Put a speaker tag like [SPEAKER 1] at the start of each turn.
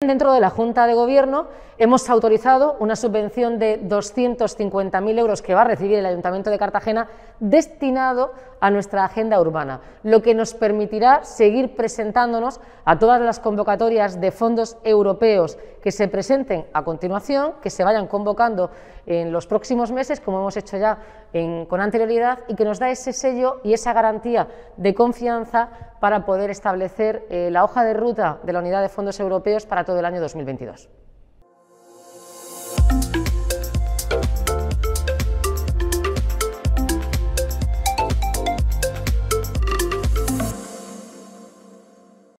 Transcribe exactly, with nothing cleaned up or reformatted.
[SPEAKER 1] Dentro de la Junta de Gobierno hemos autorizado una subvención de doscientos cincuenta mil euros que va a recibir el Ayuntamiento de Cartagena destinado a nuestra agenda urbana, lo que nos permitirá seguir presentándonos a todas las convocatorias de fondos europeos que se presenten a continuación, que se vayan convocando en los próximos meses, como hemos hecho ya en, con anterioridad, y que nos da ese sello y esa garantía de confianza para poder establecer eh, la hoja de ruta de la Unidad de Fondos Europeos para todo el año dos mil veintidós.